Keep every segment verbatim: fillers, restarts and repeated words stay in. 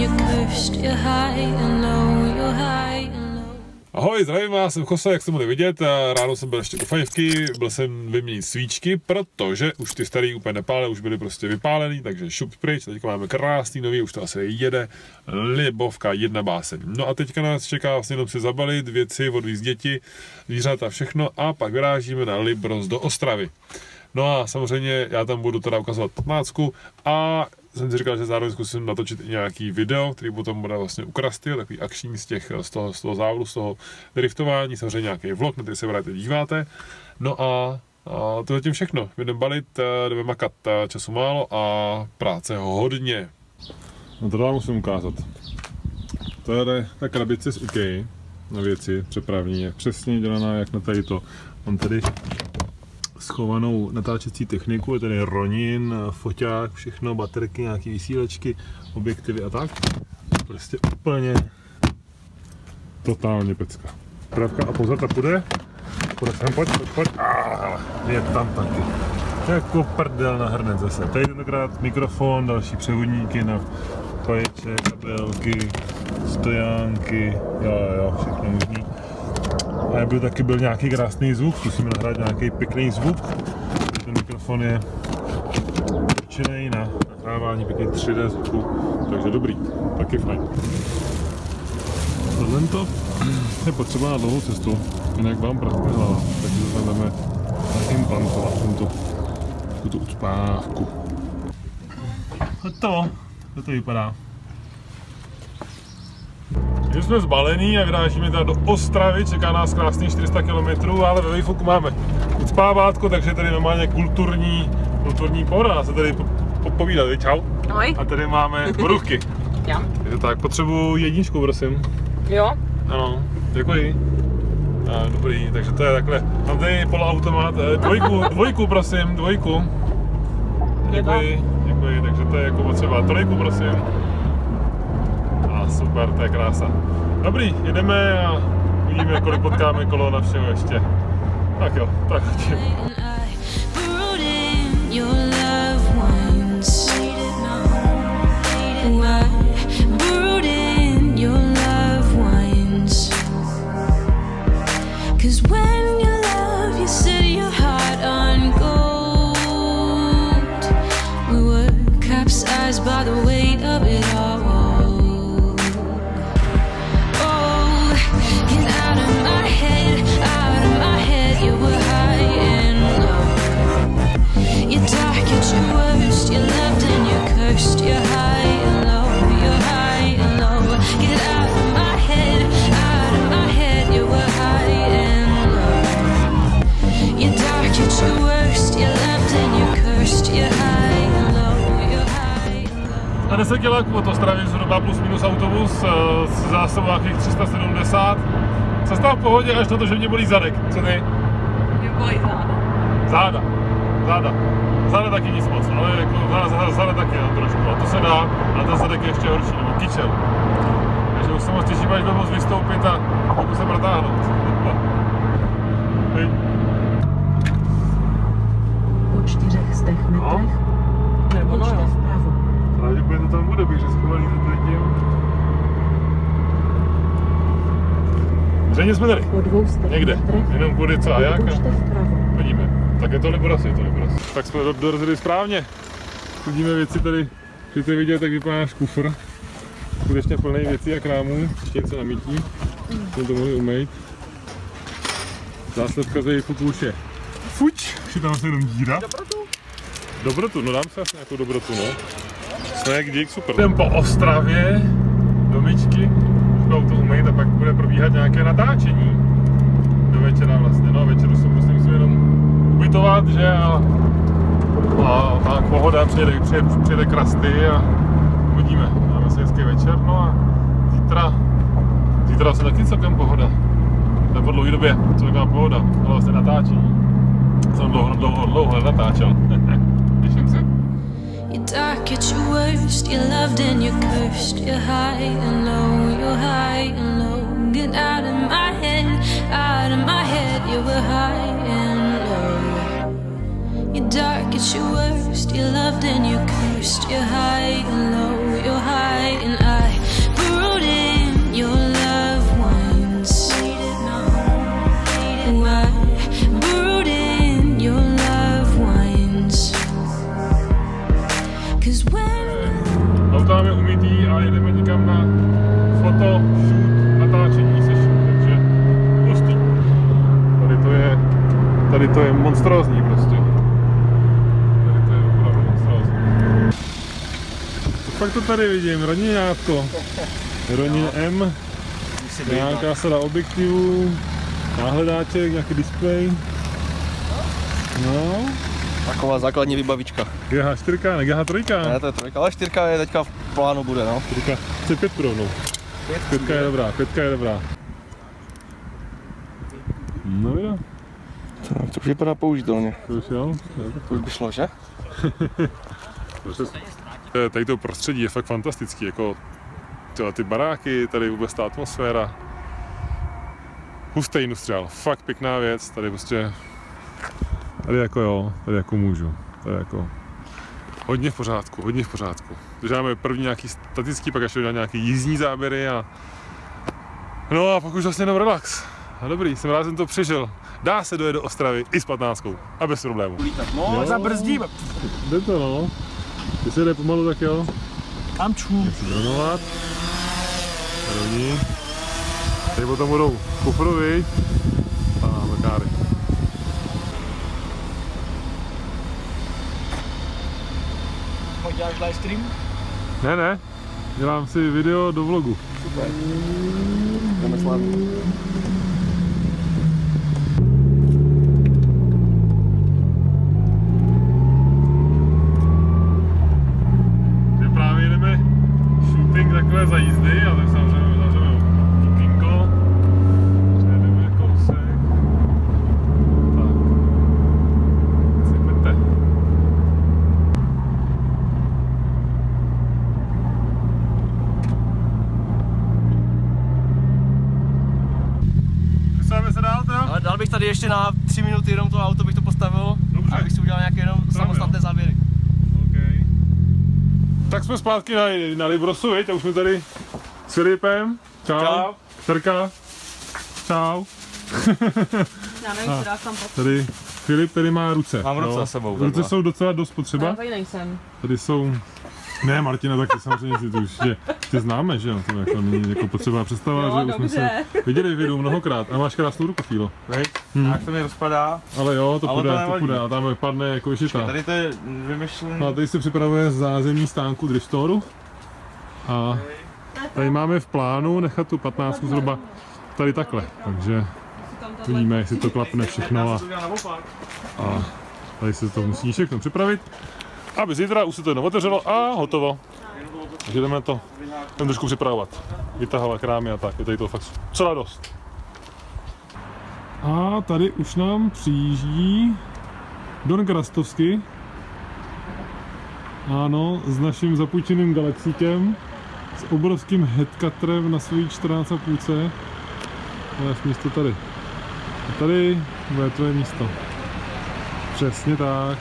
Ahoj, zdravím vás, jsem Jose, jak jste mohli vidět, ráno jsem byl ještě u fajfky, byl jsem vyměnit svíčky, protože už ty starý úplně nepálily, už byly prostě vypálený, takže šup pryč, teďka máme krásný nový, už to asi jede, libovka, jedna báseň. No a teďka nás čeká vlastně jenom si zabalit věci, odvízt děti, zvířata, všechno a pak vyrážíme na Libros do Ostravy. No a samozřejmě já tam budu teda ukazovat patnáctku a jsem si říkal, že zároveň zkusím natočit i nějaký video, který potom bude vlastně u Krasty, takový akční z, těch, z, toho, z toho závodu, z toho driftování, samozřejmě nějaký vlog, na který se právě díváte. No a, a to je tím všechno. Jdeme balit, jdeme makat, času málo a práce hodně. No to vám musím ukázat. To je ta krabice z IKEA na věci přepravní, jak přesně dělaná, jak na tady to. Mám tady schovanou natáčecí techniku, je tady ronin, foťák, všechno, baterky, nějaké vysílačky, objektivy a tak. Prostě úplně totálně pecka. Pravka a pozor, ta půjde. Půjde sem, pojď, pojď, pojď. Ah, je tam taky. Jako prdel na hrnec zase. Tady tentokrát mikrofon, další převodníky na paječe, kabelky, stojánky, jo, jo, všechno možný. A jak byl taky byl nějaký krásný zvuk, zkusíme nahrát nějaký pěkný zvuk. Ten mikrofon je určený na nahrávání pěkně tři dé zvuku, takže dobrý, taky fajn. Tohle to je potřeba na dlouhou cestu, jinak vám praskne hlava, takže to tam jdeme implantovat tento, tuto ucpávku. Hotovo, to to vypadá. Už jsme zbalení a vyrážíme tady do Ostravy, čeká nás krásný čtyři sta kilometrů, ale ve výfuku máme ucpávátko, takže tady normálně kulturní, kulturní pohoda, dá se tady po, po, povídat, víš, čau. Ahoj. A tady máme borůvky. Já. Je to tak, potřebuji jedničku, prosím. Jo. Ano, děkuji. A, dobrý, takže to je takhle, mám tady poloautomat, dvojku, dvojku prosím, dvojku. Děkuji, děkuji, takže to je jako potřeba, trojku prosím. Super, to je krása. Dobrý, jedeme a uvidíme, kolik potkáme kolo na všeho ještě. Tak jo, tak hodím. By the weight of it all. Na deset kiláků od Ostravy zhruba plus minus autobus s zásobou nějakých tři sta sedmdesát. Cesta v pohodě až na to, že mě bolí zadek. Co ty? Mě bolí záda. Záda. Záda. Záda taky nic moc, ale jako záda, záda taky no, trošku. A to se dá, a ten zadek je ještě horší, nebo kyčel. Takže už se moc těším, až budu moc vystoupit a budu se protáhnout. Po čtyřech stech metrech nebo no jo. Vpravo. Pravděpodobně to tam bude, bych schovaný za tím. Zřejmě jsme tady. Někde. Jenom kudy co a jak. Vidíme. Tak je to Libros, je to Libros. Tak jsme dorazili správně. Vidíme věci tady, chcete vidět, tak vypadá náš kufr. Skutečně plný věcí a krámů. Ještě něco na mytí. Jsme to mohli umýt. Zásledka za výfuku už je. Fuč! Už je tam se jenom díra. Dobrotu. Dobrotu, no dám se asi nějakou dobrotu, no. Snack, dík, super. Jdem po Ostravě do myčky, už budou to umýt a pak bude probíhat nějaké natáčení do večera vlastně, no večeru se prostě musím jenom ubytovat, že a, a tak pohoda, přijede, přijede, přijede Krasty a uvidíme, máme si hezký večer, no a zítra, zítra se taky celkem pohoda, to po dlouhé době celkem pohoda, ale vlastně natáčení, jsem dlouho, dlouho, dlouho natáčel, těším se. You're dark at your worst, you're loved and you're cursed. You're high and low, you're high and low. Get out of my head, out of my head. You were high and low. You're dark at your worst, you're loved and you're cursed. You're high and low, you're high and I to je monstrózní prostě. Tady to je opravdu monstrózní. Pak to tady vidím, rodiňátko. Rodině M. Nějaká sada objektivů. Náhledáček, nějaký displej. No. Taková základní vybavička. G H čtyři, ne G H tři? Ne, to je trojka, ale čtyřka je teďka v plánu bude, no. Čtyřka. Chce pětku rovnou. Pětka je dobrá, pětka je dobrá. No jo. To už vypadá použitelně. To už jo? To už by šlo, že? Tady to prostředí je fakt fantastický, jako tyhle, ty baráky, tady vůbec ta atmosféra. Hustý industriál, fakt pěkná věc, tady prostě, tady jako jo, tady jako můžu, tady jako hodně v pořádku, hodně v pořádku. Takže máme první nějaký statický, pak až udělat nějaký jízdní záběry a no a pak už vlastně jenom relax. A dobrý, jsem rád, že jsem to přežil. Dá se dojet do Ostravy i s patnáctkou a bez problémů. No, zabrzdím. Jde to no. Když se jde pomalu, tak jo. Tam čů. Chci dronovat. Rovní. Tady potom budou kufrovi a mekáry. Děláš live stream? Ne, ne. Dělám si video do vlogu. Super. Jdeme slavit. Právě jdeme shooting takhle za jízdy a tak samozřejmě zavřeme okénko. Přejedeme kousek. Tak. Sypete. Přestáváme se dál teda? Ale dal bych tady ještě na tři minuty jenom to auto, bych to postavil. Dobře. Abych si udělal nějaké jenom samostatné záběry. Tak jsme zpátky na, na Librosu, viď? A už jsme tady s Filipem. Čau. Čau. Terka. Čau. Já nevím, co dát tam pod. Tady Filip tady má ruce. Mám ruce jo. za sebou, Ruce takhle. jsou docela dost Já potřeba. tady nejsem. Tady jsou... Ne, Martina taky samozřejmě si to už je. Ty známe, že jo? To jako není jako potřeba představa, Jo, že už jsme dobře. se viděli v videu mnohokrát. A máš krásnou ruku, Fílo. Hmm. Tak to mi rozpadá. Ale jo, to Ale půjde, to to nevadí. půjde. A tam padne jako vyšitá. Tady to je vymyšlené. No a tady se připravuje zázemí stánku Dristoru. A tady máme v plánu nechat tu patnáctku zhruba tady takhle. Takže uvidíme, jestli to klapne všechno a, a tady se to musí všechno připravit. Aby zítra už se to jenom otevřelo a hotovo. Takže jdeme to jdeme trošku připravovat. Vytahovat krámy a tak, je tady to fakt celá dost. A tady už nám přijíždí Don Krastovský. Ano, s naším zapůjčeným Galaxíkem, s obrovským headcutterem na svojí čtrnáct a půl. Máš místo tady. A tady bude tvoje místo. Přesně tak.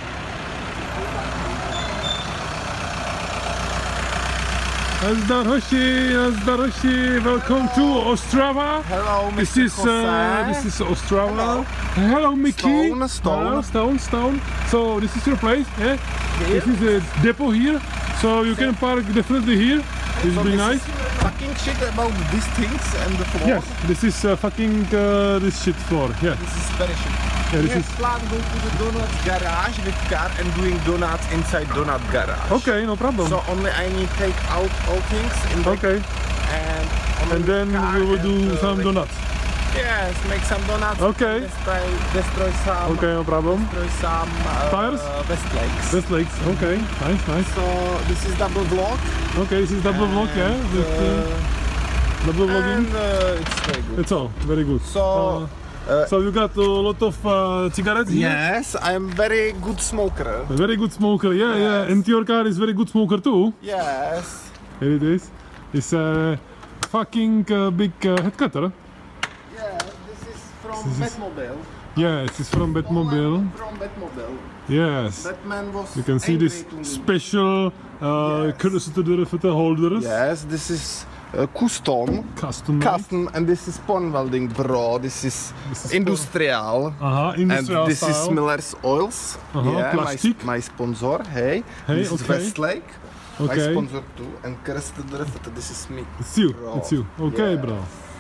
Nazdar hoši, nazdar hoši, welcome to Ostrava. Hello, Mister This is, uh, Jose. this is Ostrava. Hello. Hello, Mickey. Stone, Stone. Hello, Stone, Stone. So this is your place, yeah? This is a depot here, so you can park definitely here. This will be this nice. is fucking shit about these things and the floor. Yes, this is uh, fucking uh, this shit floor. Yeah, This is very shit. yeah, We this have is plan go to the donut garage with car and doing donuts inside donut garage. okay. No problem. So only I need take out all things in the Okay, and only and then car we will and, do uh, some like- donuts. Yes, make some donuts. Okay. Destroy, destroy some. Okay, no problem. Destroy some uh, Tires? Westlakes. This lakes. Okay, nice, nice. So this is double block. Okay, this is double vlog, yeah. and, With, uh, double vlogging. and uh, it's very good. It's all very good. So. Uh, Uh, So you got a lot of uh, cigarettes here? Yes, I'm very good smoker. A very good smoker, yeah, yeah. Yes. And your car is very good smoker too. Yes. Here it is. It's a fucking uh, big uh, headcutter. Yeah, this is from This is- Batmobile. Yeah, it is from Batmobile. From Batmobile. Yes. Batman was. You can see angry this to me. special uh, Yes. curiosity holders. Yes, this is uh, custom. Custom. made. Custom, and this is Pon Welding, bro. This is, This is industrial. Aha, industrial And this style. is Miller's Oils. Uh-huh, yeah, my, plastic. my sponsor. Hey, Hey, this is okay. Westlake. My Okay. sponsor too. And Kerstin, this is me. It's you. Bro. It's you. Okay, Yes. bro.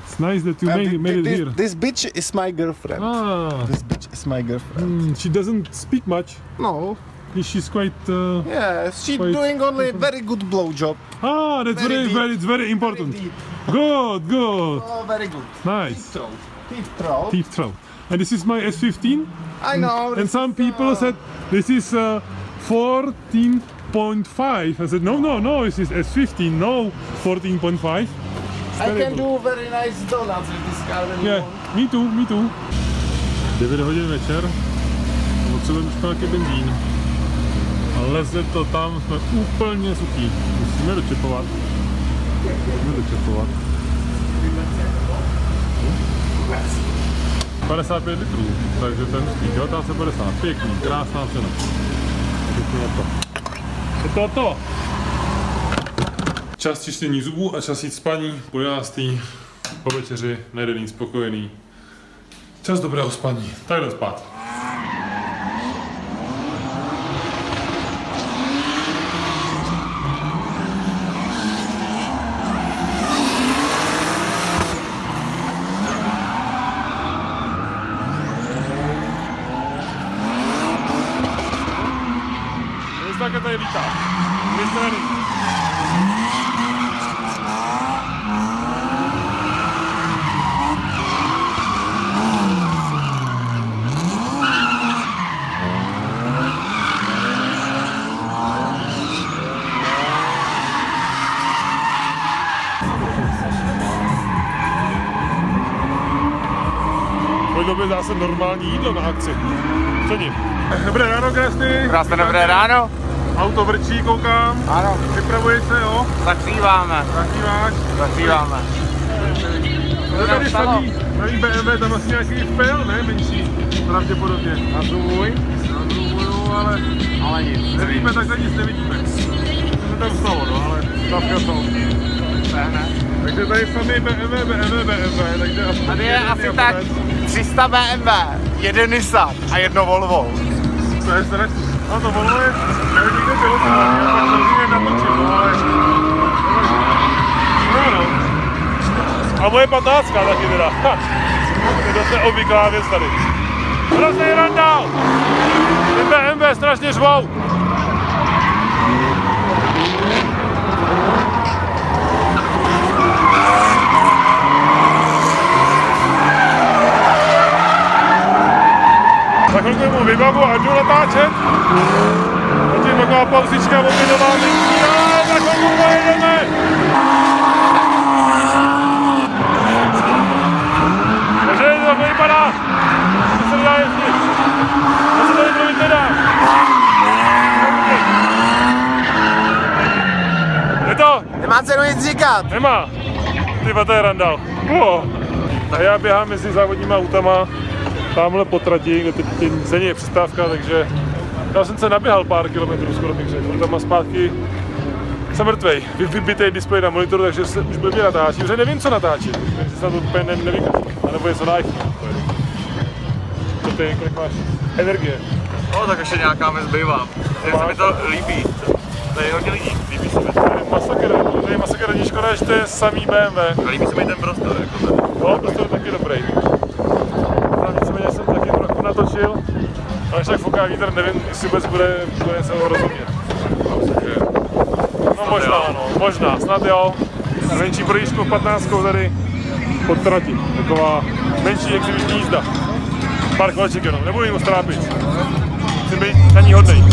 It's nice that you made, thi- made it this, here. this bitch is my girlfriend. Ah, This bitch is my girlfriend. mm, she doesn't speak much. No. She's quite. Uh, Yeah, she's Quite- doing only very good blowjob. ah, that's Very very, deep. very, it's very important. Very deep. Good, good, Oh, very good. nice. Throat. Deep throat. Deep throat. And this is my S fifteen. I know. And this some is, people uh, said this is uh, fourteen point five. I said no, no, no. This is S fifteen. No, fourteen point five. I can do very nice donuts with this car when you Yeah, want. me too, me too. devět hodin večer. Potřebujeme už nějaký benzín. A leze to tam, jsme úplně suchý. Musíme dočepovat. Musíme dočepovat. padesát pět litrů, takže ten hustý, devatenáct set padesát, pěkný, krásná cena. Pěkný na to. Je to to. Čas čištění zubů a čas jít spaní, po jedenáctý, po večeři, najedený, spokojený. Čas dobrého spaní, tak jdem spát. Taky tady lítá. Vystraný. Pojď době zase normální jídlo na akci. Cením. Dobré ráno, krásný. Krásné dobré ráno. Auto vrčí, koukám. Ano, Připravuješ se, jo? zakříváme, Zakýváš. zakříváme. To je tady samý, samý B M W, tam asi nějaký fail, ne? Menší, pravděpodobně. Na zvůj, Na druhou, ale ale nic. nevíme, takhle nic nevidíme. Co se tam stalo, no, ale stavka jsou. Ne. Takže tady samý B M W, B M W, B M W, takže aspoň Tady je jeden asi Japonec. tak tři sta B M W, jeden Nissan a jedno Volvo. To je strašný. No to Volvo je, já někde bylo to, já tak samozřejmě natočil, no ale... No, no. A moje patnáctka taky teda. Ha. To je dost neobvyklá věc tady. Hrozný randál! Ty B M W strašně řvou. Za chvilku mu vybavu a jdu natáčet. Zatím taková pauzička, obědová menší, a za chvilku pojedeme. Takže to vypadá, co se dá jezdit. Co se tady mluvit nedá. Je to? Nemá cenu nic říkat. Nemá. Tyba, to je randál. Oh. A já běhám mezi závodníma autama. Tamhle po trati, kde teď ceně je přestávka, takže já jsem se naběhal pár kilometrů, skoro bych řekl. Tam a zpátky jsem mrtvej. Vy, vybitej displej na monitoru, takže se už blbě natáčí. Protože nevím, co natáčet. Takže se na to úplně ne, nevykazuji. A nebo je co na iPhone. Co ty, kolik máš energie? No tak ještě nějaká mi zbývá. Jen se mi to líbí. Tady je hodně lidí, líbí se mi. Tady je masakr, tady je masakr, není škoda, že to je samý B M W. A líbí se mi ten prostor, jako ten. No, prostě je taky dobrý. Víceméně jsem taky trochu natočil, ale když tak fouká vítr, nevím, jestli vůbec bude, bude se ho rozumět. No možná, no, možná, snad jo. Menší projížďku patnáctkou tady pod trati, taková menší exhibiční jízda. Pár koleček jenom, nebudu jim strápit. Musím být na ní hodnej.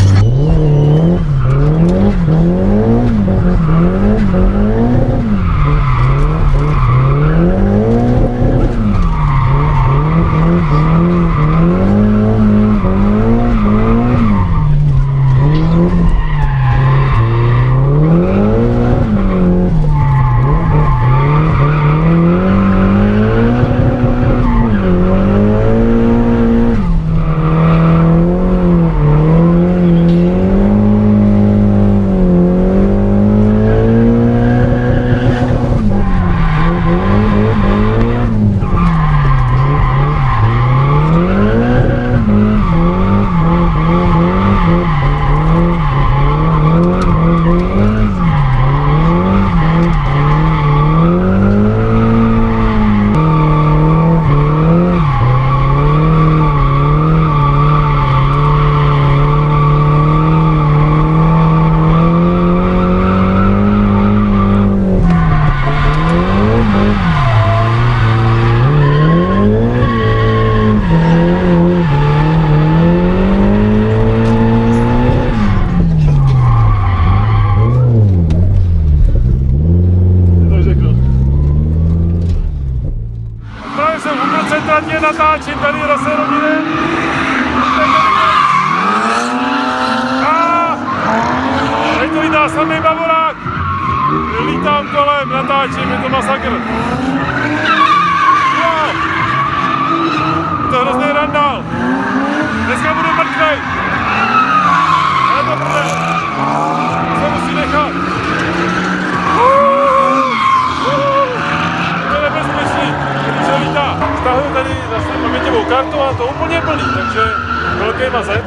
mazec.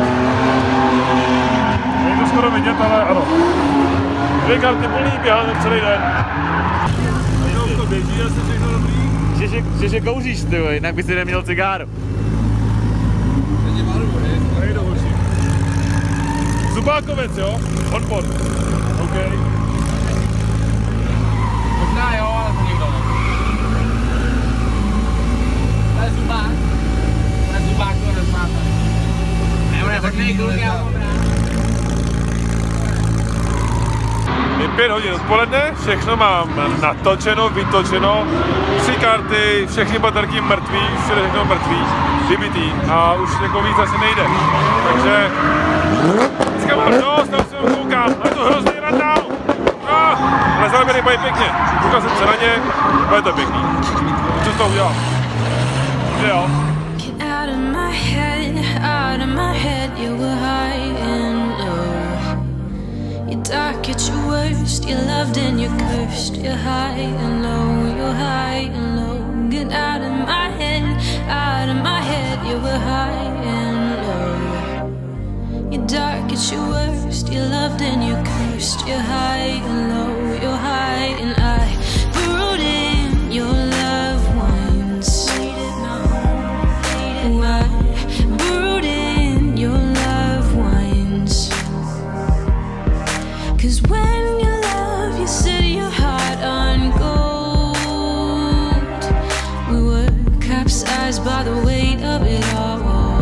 Není to skoro vidět, ale ano. Dvě karty plný, běháme celý den. Jenom to běží a se všechno dobrý. Že, že, že, že kouříš, ty vole, jinak by si neměl cigáru. Teď je malu, ne? Nejdu hoši. Zubákovec, jo? Odpor. OK. Možná jo, ale to nikdo ne. To je zubák. To je zubák, to neznáte. Ne, tak nejdu, já Je pět hodin odpoledne, všechno mám natočeno, vytočeno, tři karty, všechny baterky mrtví, všude všechno mrtví, vybitý a už jako víc asi nejde. Takže dneska mám dost, tam se koukám, je to hrozný randál. Ah, ale záběry mají pěkně, koukal jsem se na ně, bude to pěkný. Co to udělal? Že jo? Get out of my head, out of my head, you were high and low. You're dark at your worst, you're loved and you're cursed. You're high and low, you're high and low. Get out of my head, out of my head, you were high and low. You're dark at your worst, you're loved and you're cursed. You're high and low, you're high and I brewed in your loved ones. I brewed in your loved ones. Cause when you love, you set your heart on gold. We were capsized by the weight of it all.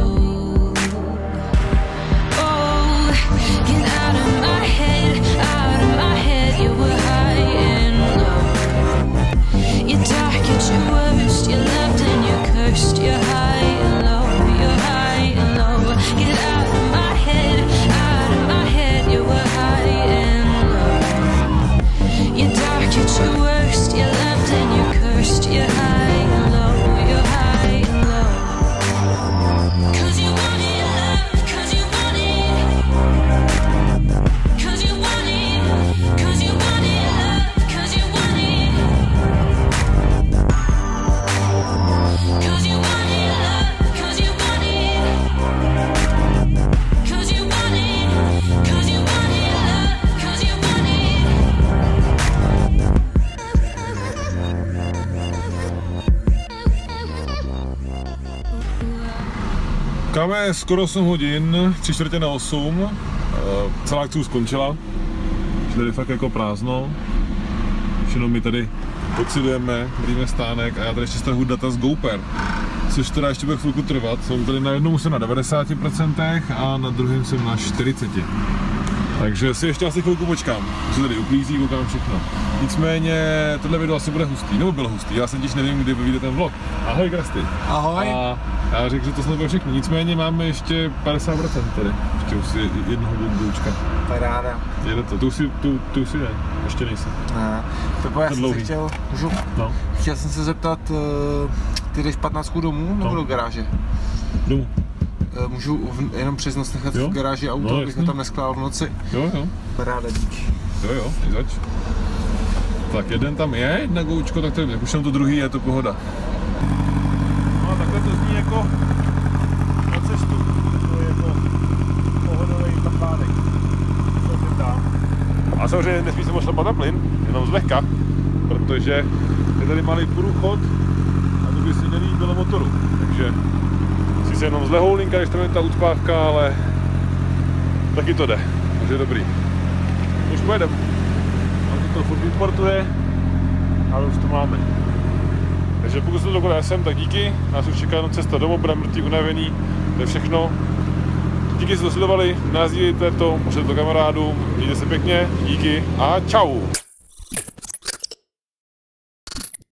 Oh, get out of my head, out of my head. You were high and low. You're dark at your worst, you're loved and you're cursed. You're high and low, you're high and low. Get out of my head, out of my head. You were high and you're dark at your worst, you're loved and you're cursed. You're high and low, you're high and low. Cause you wanted love, cause you wanted. Cause you wanted, cause you wanted love, cause you wanted. Cause you wanted love, cause you wanted. Cause you wanted, cause you wanted love, cause you wanted. Káme skoro osm hodin, tři čtvrtě na osm, celá akce skončila, tady fakt jako prázdno, všechno my tady oxidujeme, brýme stánek a já tady ještě stahuji data z GoPer, což teda ještě bude chvilku trvat, jsem tady na jednom jsem na devadesáti procentech a na druhém jsem na čtyřiceti procentech. Takže si ještě asi chvilku počkám, co tady uklízí, koukám všechno. Nicméně tohle video asi bude hustý, nebo bylo hustý, já jsem těž nevím, kdy vyjde ten vlog. Ahoj Krasty. Ahoj. A já řekl, že to snad bude všechno, nicméně máme ještě padesát procent tady, ještě už si jednoho boučka. Paráda. Jede to, tu si, tu, tu si ne, ještě nejsi. Ne, to já jsem se chtěl, můžu, no. chtěl jsem se zeptat, ty jdeš patnáctku domů nebo no. do garáže? Domů. Můžu v, jenom přes noc nechat jo? v garáži auto, no, abych ho tam neskládal v noci? Jo, jo. Paráda, díky. Jo, jo, zač. Tak jeden tam je, jedna goučko, tak to je, jak už tam to druhý je, to pohoda. No a takhle to zní jako na cestu, to je jako pohodový tapádek. A samozřejmě nesmí se moc šlapat na plyn, jenom zlehka, protože je tady malý průchod a to by si nelíbilo motoru, takže si se jenom zlehoulinka, když tam je ta ucpávka, ale taky to jde, takže je dobrý. Už pojedeme. A to furt importuje, ale už to máme. Takže pokud jste dokonale sem, tak díky, nás už čeká jenom cesta domů, budeme mrtví, unavený, to je všechno. Díky, že jste to sledovali, nazdílejte to, pošlete to kamarádům, mějte se pěkně, díky a čau!